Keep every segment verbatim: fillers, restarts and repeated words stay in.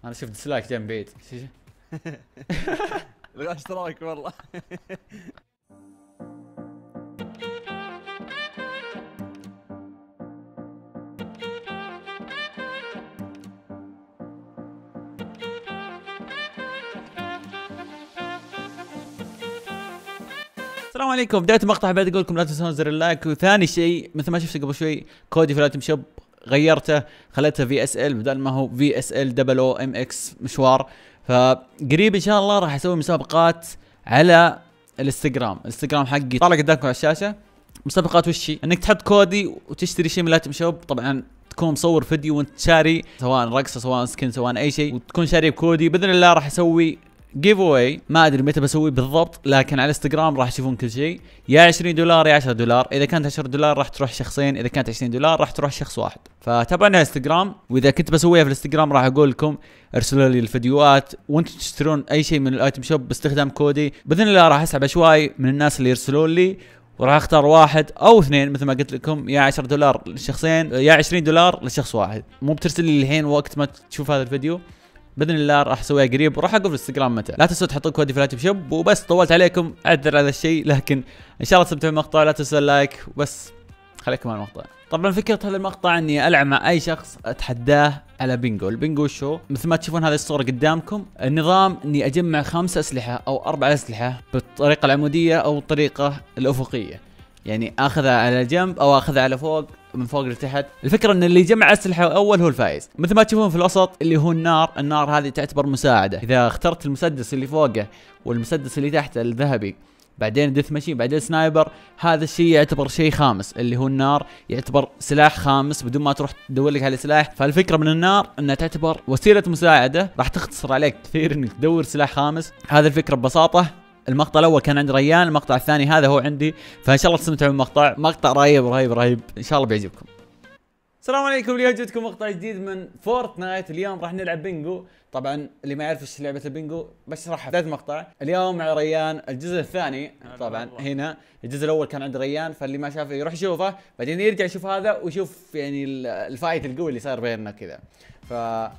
انا شفت ديسلايك جنب بعيد. الغاش اشتراك والله. السلام عليكم. بداية المقطع بعد اقول لكم لا تنسون زر اللايك، وثاني شيء مثل ما شفت قبل شوي كودي في الايتم شوب غيرته، خليته في اس ال بدل ما هو في اس ال دبل او ام اكس مشوار. فقريب ان شاء الله راح اسوي مسابقات على الانستغرام، الانستغرام حقي طالع قدامكم على الشاشة. مسابقات وشي؟ انك تحط كودي وتشتري شيء من الايتم شوب، طبعا تكون مصور فيديو وانت شاري، سواء رقصه سواء سكن سواء اي شيء، وتكون شاري بكودي. باذن الله راح اسوي جيف اواي، ما ادري متى بسوي بالضبط، لكن على الانستغرام راح تشوفون كل شيء. يا عشرين دولار يا عشرة دولار، اذا كانت عشرة دولار راح تروح شخصين، اذا كانت عشرين دولار راح تروح شخص واحد. فتابعوني على الانستغرام، واذا كنت بسويها في الانستغرام راح اقول لكم ارسلوا لي الفيديوهات وانتم تشترون اي شيء من الايتم شوب باستخدام كودي. باذن الله راح اسحب عشوائي من الناس اللي يرسلون لي، وراح اختار واحد او اثنين مثل ما قلت لكم، يا عشرة دولار للشخصين يا عشرين دولار لشخص واحد. مو بترسل لي الحين وقت ما تشوف هذا الفيديو، باذن الله راح اسويها قريب، وراح اقول في الانستغرام متى. لا تنسوا تحطون كودي في الايتم شوب. وبس طولت عليكم، اعذر على الشيء، لكن ان شاء الله تستمتعوا بالمقطع. لا تنسوا اللايك وبس، خليكم مع المقطع. طبعا فكره هذا المقطع اني العب مع اي شخص اتحداه على بينجو. البينجو شو؟ مثل ما تشوفون هذه الصوره قدامكم، النظام اني اجمع خمسة اسلحه او اربع اسلحه بالطريقه العموديه او الطريقه الافقيه، يعني اخذها على جنب او اخذها على فوق، من فوق لتحت. الفكره ان اللي يجمع اسلحه اول هو الفايز. مثل ما تشوفون في الوسط اللي هو النار، النار هذه تعتبر مساعده. اذا اخترت المسدس اللي فوقه والمسدس اللي تحته الذهبي، بعدين ديث ماشين، بعدين سنايبر، هذا الشيء يعتبر شيء خامس اللي هو النار، يعتبر سلاح خامس بدون ما تروح تدور لك على سلاح. فالفكره من النار انها تعتبر وسيله مساعده، راح تختصر عليك كثير انك تدور سلاح خامس. هذه الفكره ببساطه. المقطع الاول كان عند ريان، المقطع الثاني هذا هو عندي، فان شاء الله تستمتعوا بالمقطع. مقطع رهيب رهيب رهيب، ان شاء الله بيعجبكم. السلام عليكم، اليوم جيتكم مقطع جديد من فورتنايت. اليوم راح نلعب بينجو. طبعا اللي ما يعرف ايش لعبه البينجو بشرحها بدايه المقطع. اليوم مع ريان الجزء الثاني، طبعا هنا الجزء الاول كان عند ريان، فاللي ما شافه يروح يشوفه، بعدين يرجع يشوف هذا ويشوف يعني الفايت القوي اللي صار بيننا كذا. ف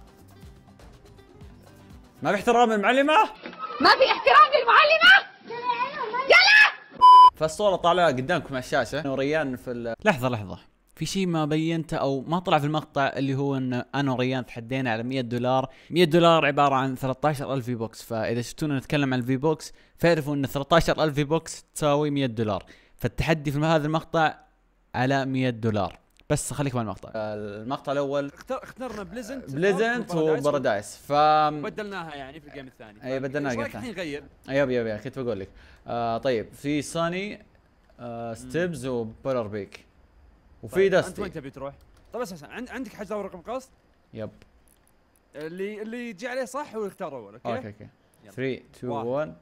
ما في احترام للمعلمه، ما في احترام للمعلمة. يلا. فالصورة طالعة قدامكم على الشاشة، وريان في ال... لحظة لحظة، في شيء ما بينته او ما طلع في المقطع، اللي هو ان انا وريان تحدينا على مية دولار. مية دولار عبارة عن ثلاثة عشر ألف في بوكس، فاذا شفتونا نتكلم عن الفي بوكس فاعرفوا ان ثلاثة عشر ألف في بوكس تساوي مية دولار. فالتحدي في هذا المقطع على مية دولار. بس خليكم على المقطع. المقطع الاول اختار اخترنا بليزنت بليزنت وبارادايس، ف بدلناها يعني في الجيم الثاني. اي بدلناها ايش الجيم رايك الحين نغير؟ يب يب يب كنت بقول لك. آه طيب في سوني، آه ستيبز وبولر بيك، وفي طيب داستي. انت وين تبي تروح؟ طيب اساسا عندك حجر رقم قص؟ يب. اللي اللي يجي عليه صح هو يختار اول. اوكي اوكي اوكي ثلاثة اثنين واحد.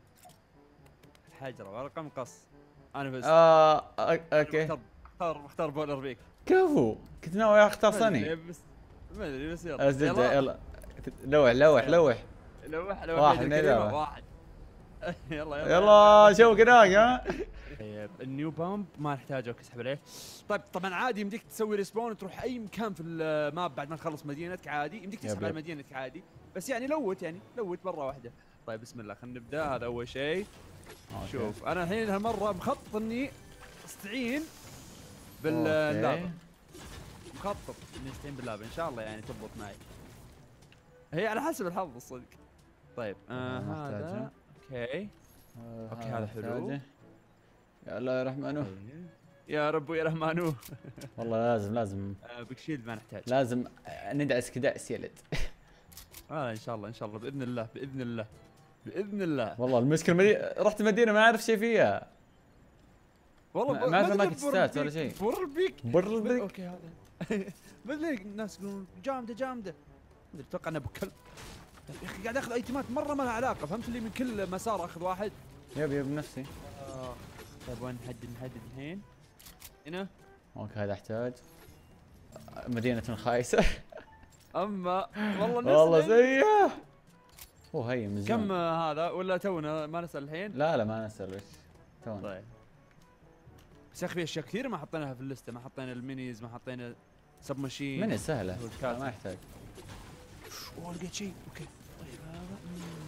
حجر رقم قص. انا بس اه اوكي. اختار اختار بولر بيك. كفو، كنت ناوي اختار سوني بس ما ادري بس يلا يلا يلا لوح لوح لوح لوح لوح واحد اثنين واحد. يلا يلا يلا شوف هناك. ها طيب النيو بامب ما نحتاجه اسحب عليه. طيب طبعا عادي يمديك تسوي ريسبون وتروح اي مكان في الماب بعد ما تخلص مدينتك عادي، يمديك تسحب على مدينتك عادي، بس يعني لوت يعني لوت مره واحده. طيب بسم الله خلينا نبدا. هذا اول شيء. شوف انا الحين هالمره مخطط اني استعين باللعبه، مخطط اني استعين باللعبه ان شاء الله يعني تضبط معي. هي على حسب الحظ الصدق. طيب آه هذا اوكي. آه اوكي هذا حلو. يا الله يا رحمانو، يا رب يا رحمانو. والله لازم لازم آه بيك شيلد ما نحتاج، لازم ندعس كدعس يلد. اه ان شاء الله ان شاء الله باذن الله باذن الله باذن الله. والله المشكله مدي... رحت مدينه ما اعرف شيء فيها، والله ما اعرف اماكن ستات ولا شيء. بر بيك بر بيك اوكي هذا. بدري الناس يقولون جامده جامده، ما اتوقع انه بكل. يا اخي قاعد اخذ ايتمات مره ما لها علاقه، فهمت اللي من كل مسار اخذ واحد. يب يب نفسي. آه. طيب وين نحدد نحدد الحين؟ هنا. اوكي هذا احتاج مدينة خايسة. اما والله والله سيئة. هو هي من زمان. كم هذا ولا تونا ما نسال الحين؟ لا لا ما نسال وش تونا. طيب بس يا اخي في اشياء كثير ما حطيناها في اللسته، ما حطينا المينيز، ما حطينا سب ماشين. من سهلة ما يحتاج. اوه لقيت شيء. اوكي طيب هذا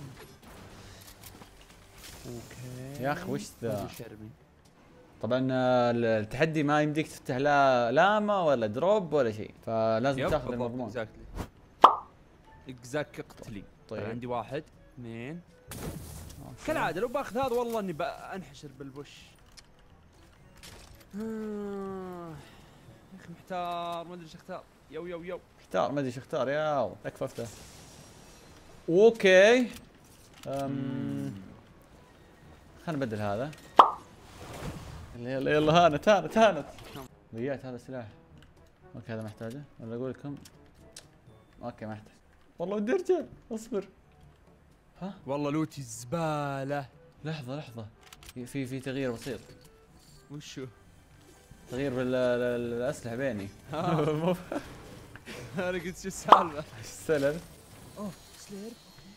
اوكي يا اخي وش ذا؟ وش ارمي؟ طبعا آه، التحدي ما يمديك تفتح لا لامه ولا دروب ولا شيء، فلازم يب، تاخذ بالضبط، المضمون. اكزاكتلي اكزاكتلي. طيب. عندي واحد اثنين أوكي. كالعاده. لو باخذ هذا والله اني بانحشر بالبوش. آه، يا اخي محتار ما ادري ايش اختار. يو يو يو اختار، ما ادري ايش اختار. ياو اكفى افتح. اوكي أم... خلينا نبدل هذا. يلا يلا يلا هانت هانت هانت. ضيعت هذا السلاح. اوكي هذا محتاجه ولا اقول لكم؟ اوكي ما احتاج. والله ودي ارجع. اصبر. ها والله لوتي زباله. لحظه لحظه، في في في تغيير بسيط. وشو؟ تغيير بالاسلحه بيني. انا قلت شو السالفه؟ السلم. اوه سلير.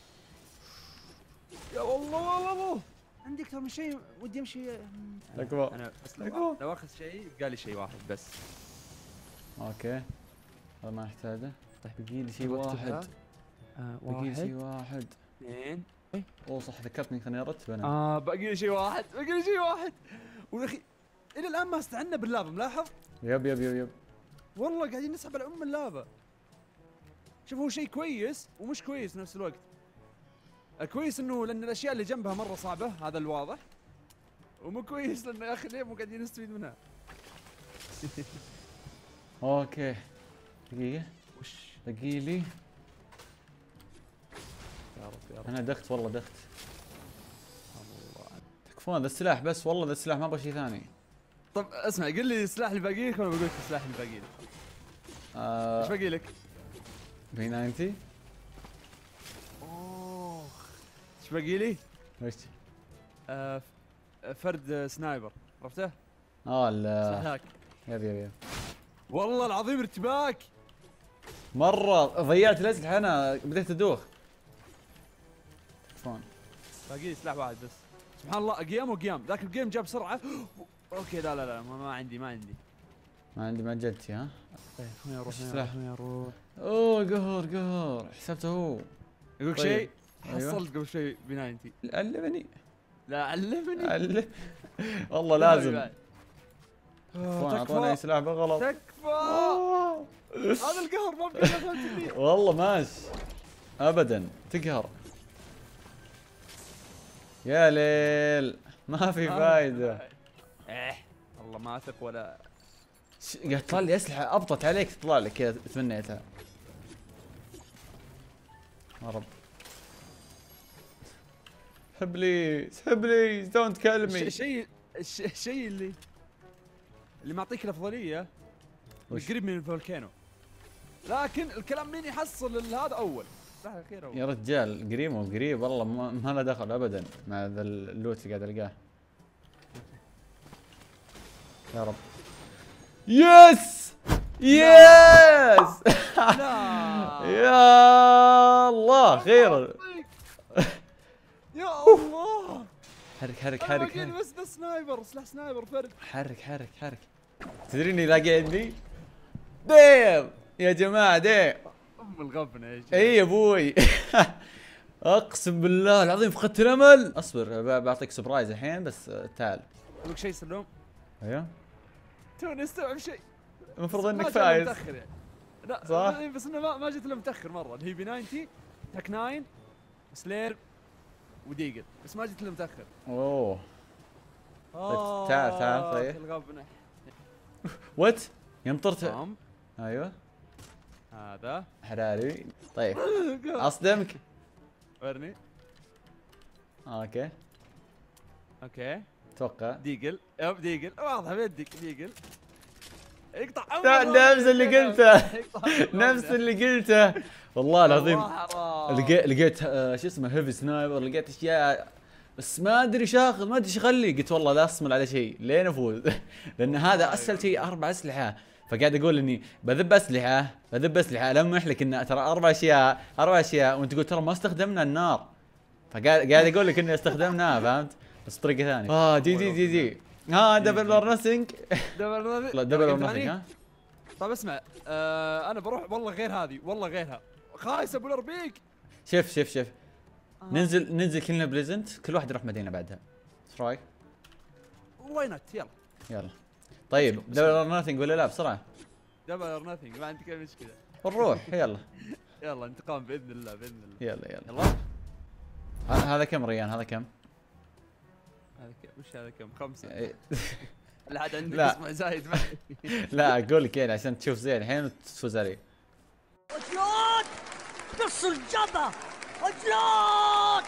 يا والله والله والله عندي اكثر من شيء ودي امشي. اكبر. انا بس لو, أكبر. لو اخذ شيء قال لي شيء واحد بس. اوكي هذا ما احتاجه. طيب بقي لي شيء تبغى واحد. تكتبها؟ آه بقي لي شيء واحد واحد. اثنين. اوه صح ذكرتني، خليني ارتب انا. اه باقي لي شيء واحد، باقي لي شيء واحد. ويا اخي الى الان ما استعنا باللافا، ملاحظ؟ يب يب يب يب. والله قاعدين نسحب على ام اللافا. شوف هو شيء كويس ومش كويس بنفس الوقت. الكويس انه لان الاشياء اللي جنبها مره صعبه، هذا الواضح. ومو كويس لانه يا اخي ليه مو قاعدين نستفيد منها. اوكي دقيقة. وش؟ بقي لي. يا رب يا رب انا دخت والله دخت. الله. تكفون ذا السلاح بس، والله ذا السلاح ما ابغى شيء ثاني. طب اسمع قل لي السلاح اللي باقي لك وانا بقول لك السلاح اللي باقي لك. آه ايش باقي لك؟ بي تسعين. اوه ايش باقي لي؟ وش؟ آه فرد سنايبر، عرفته؟ اه ال سلاح ذاك. يب يب يب. والله العظيم ارتباك. مرة ضيعت الاسلحة انا، بديت ادوخ. تكفون. باقي لي سلاح واحد بس. سبحان الله قيام وقيام، ذاك الجيم جاب بسرعة. اوكي لا لا لا ما, ما عندي ما عندي. ما عندي ما جدتي ها. طيب وين اروح؟ وش السلاح؟ وين اروح؟ اوه قهر قهر، حسبته هو. يقولك طيب. شيء أيوة. حصلت قبل شوي ب تسعين. علمني لا علمني. علم. والله لازم. آه، تكفون اعطوني تكفى اي سلاح بالغلط. تكفى. آه. هذا القهر ما بقى فهمتني. والله ماش ابدا تقهر. يا ليل ما في فايدة. ايه والله ما اثق ولا. ش- قاعد تطلع لي اسلحة ابطت عليك، تطلع لك كذا تمنيتها. يا رب. بليز بليز دونت كيل مي. الشيء الشيء اللي اللي معطيك الافضليه وش؟ قريب من الفولكانو، لكن الكلام مين يحصل هذا اول. لا الاخير اول. يا رجال قريب مو قريب، والله ما, ما له دخل ابدا مع ذا اللوت اللي قاعد القاه. يا رب. يس يس. لا يا الله خير. يا الله. حرك حرك انا حرك باقي لي حرك بس ده سنايبر، سلاح سنايبر فرد. حرك حرك حرك. تدري اني لاقي عندي ديم يا جماعه ديم. ام الغبنه يا شيخ. اي يا ابوي. اقسم بالله العظيم فقدت الامل. اصبر ب- بعطيك سبرايز الحين بس آه، تعال. لك شيء سلوم. ايوه توني استوعب شيء. المفروض ما انك جاء فايز. متاخر يعني. لا صح؟ إيه، بس انه ما, ما جت الا متاخر مره، اللي هي بي تسعين تاك تسعة سلير وديجل، بس ما جت الا متاخر. اوه آه تعال- تعال، طيب. الغبنه. وات يوم طرت. تمام ايوه هذا. حراري. طيب اصدمك. ورني. اوكي اوكي اتوقع. ديجل، يب ديجل واضحه بيدك ديجل. يقطع لا، عمره. نفس اللي قلته. يقطع عمره. نفس اللي قلته والله العظيم. والله حرام. لقيت لقيت آه، شو اسمه هيفي سنايبر، لقيت اشياء بس ما ادري شاخذ، ما ادري ايش اخلي. قلت والله لا اصمل على شيء لين افوز. لان هذا اسهل شيء اربع اسلحه، فقاعد اقول اني بذب اسلحه بذب اسلحه المح لك ان ترى اربع اشياء اربع اشياء وانت تقول ترى ما استخدمنا النار، فقاعد قاعد اقول لك اني استخدمناها فهمت، بس بطريقه ثانيه. اه جي جي جي جي ها دبل اور نثينج. دبل لا دبل اور نثينج ها. طيب اسمع، آه انا بروح والله غير هذه، والله غيرها. خايس ابو الاربيك. شوف شوف شوف آه. ننزل ننزل كلنا بليزنت، كل واحد يروح مدينه بعدها. ايش رايك؟ واي نوت يلا. يلا طيب Let's go. دبل اور ناثينج ولا لا بسرعه؟ دبل اور نثينج ما عندك اي مشكله. نروح يلا. يلا انتقام باذن الله باذن الله. يلا يلا. يلا ه- هذا كم ريان؟ هذا كم؟ هذا ك- وش هذا كم؟ خمسه. إيه. لا عاد عندك لا. اسمع زايد معي. لا اقول لك يعني عشان تشوف زين الحين وتفوز علي. اجلود نص الجبهة اجلود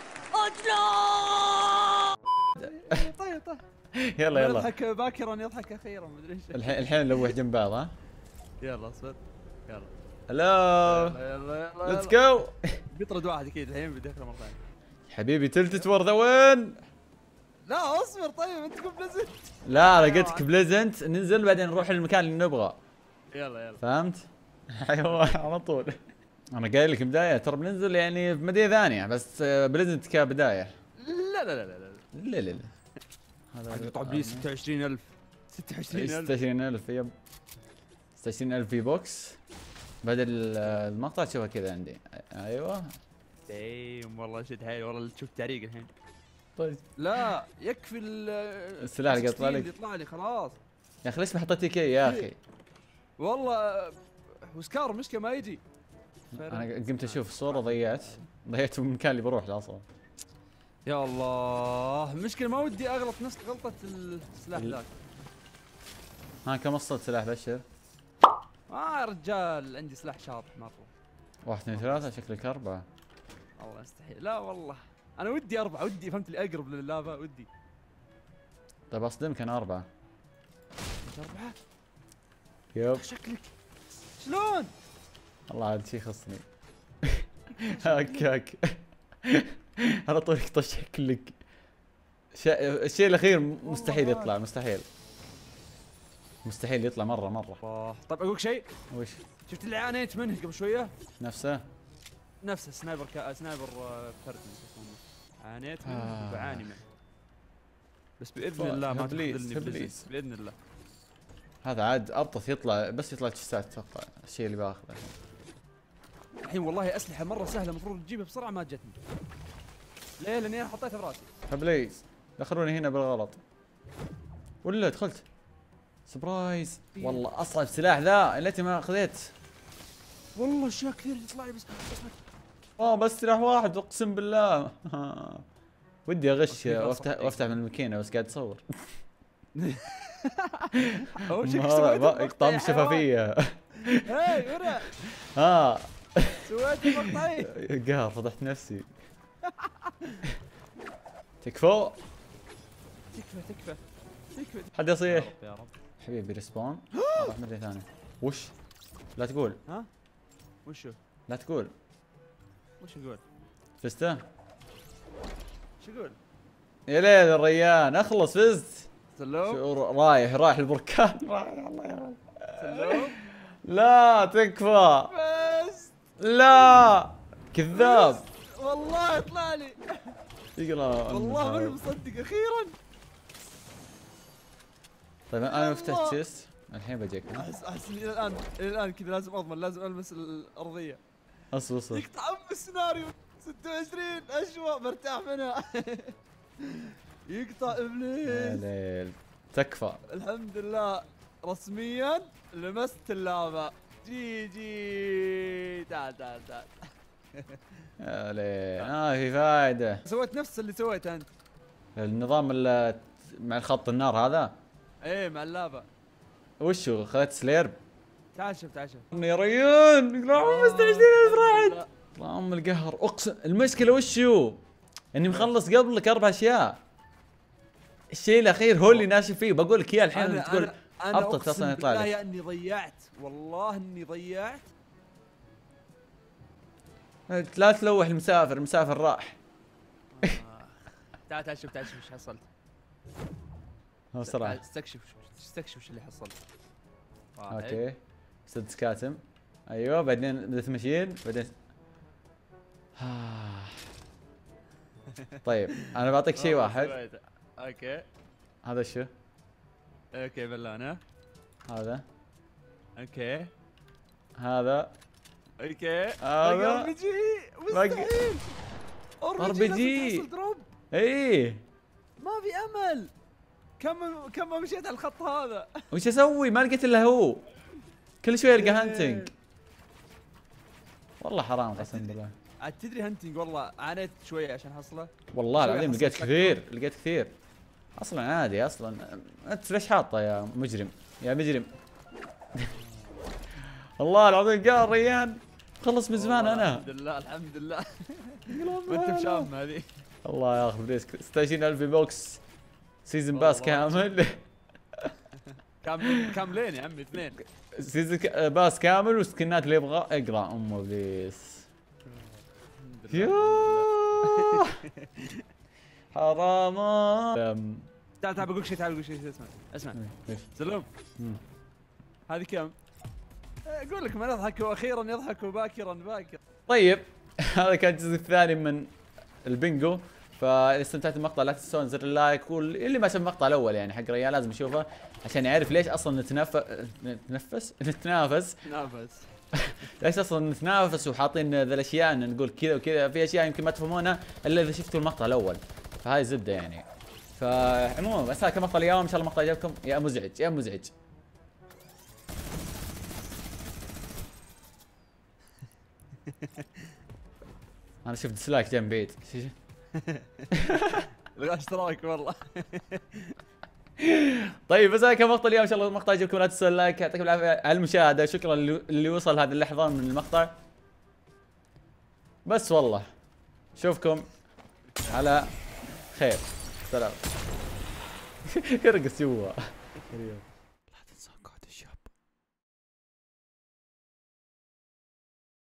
اجلود. طيب طيب يلا يلا يضحك باكرا يضحك اخيرا مدري ايش. الحين الحين نلوح جنب بعض. ها يلا اصبر يلا هلو يلا يلا يلا ليتس جو. بيطرد واحد اكيد الحين بيدخله مره ثانيه. حبيبي تلتت ور ذا وين. لا اصبر طيب انت تقول بلزت. لا انا قلت لك بليزنت ننزل بعدين نروح للمكان اللي نبغى. يلا يلا فهمت؟ ايوه على طول. انا قايل لك بدايه ترى بننزل يعني في مدينه ثانيه بس بليزنت كبدايه. لا لا لا لا لا لا لا لا هذا قطع بلي ستة وعشرين ألف ستة وعشرين ألف. ستة وعشرين ألف يب ستة وعشرين ألف في بوكس. بدل المقطع تشوفها كذا عندي. ايوه دايم والله شد حيل والله تشوف تعريق الحين. طيب لا يكفي ال السلاح اللي ستين يطلع لك. اللي يطلع لي خلاص. يا اخي ليش ما حطيت كي يا اخي؟ والله وسكار مشكله ما يجي. انا قمت اشوف الصوره ضيعت ضيعت من المكان اللي بروح له اصلا. يا الله مشكله ما ودي اغلط نفس غلطه السلاح ال- ذاك. ها كم وصلت سلاح بشر؟ اه يا رجال عندي سلاح شاطح مره. واحد اثنين ثلاثة شكلك أربعة. والله يستحيل لا والله انا ودي اربعه ودي فهمت لي اقرب لللافا ودي. طيب أصدمك أنا أربعة. اربعه يب شكلك شلون؟ والله عاد شي يخصني. هاك هاك. على طول طش شكلك. شا... الشيء الأخير مستحيل والله يطلع مستحيل. مستحيل يطلع مرة مرة. الله طيب اقول شيء. وش؟ شفت اللي عانيت منه قبل شويه؟ نفسه؟ نفسه سنايبر كا... سنايبر آه، فرد عانيت منه آه. وبعاني منه. بس باذن فا- الله ما إبليس، تخذلني إبليس. بليز باذن الله. هذا عاد أبطث يطلع بس يطلع تشسات أتوقع الشيء اللي باخذه. الحين والله اسلحه مره سهله المفروض تجيبها بسرعه ما جتني. ليه؟ لاني انا حطيتها براسي. بليز دخلوني هنا بالغلط. ولا دخلت. سبرايز والله أصعب سلاح ذا اللي ما أخذت. والله اشياء كثير تطلع لي بس بس اه بس سلاح واحد اقسم بالله. ودي اغش أوكي، خلاص، وافتح أوكي. وافتح من الماكينه بس قاعد اصور. اول شيء ما- سويت ما- المقطع يا طعم حيوان. شفافيه. هاي ورا ها سويت المقطعي. قهر فضحت نفسي. تكفو تكفى تكفى تكفى. حد يا يصيح. رب يا رب. حبيبي ريسبون. اروح مدري ثانيه. وش؟ لا تقول ها وشو لا تقول. وش يقول؟ فزت؟ شو يقول؟ يا ليل الريان اخلص فزت. سلوم شو رايح رايح البركان. رايح الله يا سلوم لا تكفى. بس لا كذاب. والله يطلع لي يقرا والله ماني مصدق اخيرا. طيب انا الله. فتحت تشيست الحين بجيك. احس احس اني الى الان الى الان كذا لازم اضمن لازم المس الارضيه. اصبر اصبر. يقطع ام السيناريو ستة وعشرين اشواء برتاح منها. يقطع يا ابليس. ليل تكفى. الحمد لله رسميا لمست اللعبة. جي جي تعال تعال تعال. يا ليل ما في فايدة. سويت نفس اللي سويته انت. النظام اللي مع الخط النار هذا ايه مع اللعبة. وشو خذت سليرب؟ تعال شوف تعال شوف. يا ريان اللهم مستعجلين الف راحت. لا. اللهم القهر اقسم المشكلة وشو؟ اني مخلص قبلك اربع اشياء. الشيء الاخير هو اللي ناشف فيه بقول لك اياه الحين انا تقول انا انا أبطأ اقسم أصلاً يطلع بالله لك. يا اني ضيعت والله اني ضيعت. لا تلوح المسافر المسافر راح. آه. تعال تعال شوف تعال شوف ايش حصلت. هو صراحة تعال استكشف استكشف ايش اللي حصل. واحد. اوكي سدس كاتم ايوه بعدين بدأت ماشين بعدين. طيب انا بعطيك شيء والله واحد. سويته. اوكي هذا شو؟ اوكي بلانه. هذا اوكي هذا اوكي هذا ار بي جي مستحيل. ار بي جي دروب. ايه ما في امل. كم كم ما مشيت على الخط هذا. وش اسوي؟ ما لقيت الا هو، كل شوي القى هانتنج. والله حرام قسم بالله. عاد تدري هانتنج والله عانيت شويه عشان احصله. والله العظيم لقيت كثير، لقيت كثير اصلا عادي. اصلا انت ليش حاطه يا مجرم يا مجرم؟ والله العظيم قال ريان خلص من زمان انا. الحمد لله الحمد لله. وانت مشام هذه. الله ياخذ ريسك. ستة وعشرين ألف بوكس سيزون باس كامل. كامل كاملين يا عمي اثنين. سيزون باس كامل وسكنات اللي يبغى اقرا ام ابليس. يوه حرام. تعال تعال بقول شيء، تعال بقول شيء. اسمع اسمع سلوم، هذه كم؟ اقول لك من يضحك واخيرا يضحك باكرا باكرا. طيب هذا كان الجزء الثاني من البنجو. فاذا استمتعت بالمقطع لا تنسون زر اللايك، واللي ما شاف المقطع الاول يعني حق ريال لازم يشوفه عشان يعرف ليش اصلا نتنفس نتنفس نتنافس نافس. ليش اصلا نتنافس وحاطين ذا الاشياء ان نقول كذا وكذا. في اشياء يمكن ما تفهمونها الا اذا شفتوا المقطع الاول، فهاي زبده يعني. فعموما بس هذا كان مقطع اليوم، ان شاء الله المقطع عجبكم. يا مزعج يا مزعج. انا شفت ديسلايك جنب بعيد. لغى اشتراك والله. طيب بس هذا كان مقطع اليوم، ان شاء الله المقطع عجبكم. لا تنسوا اللايك. يعطيكم العافيه على المشاهده. شكرا اللي وصل هذه اللحظه من المقطع. بس والله اشوفكم على خير. سلام. يرقص جوا.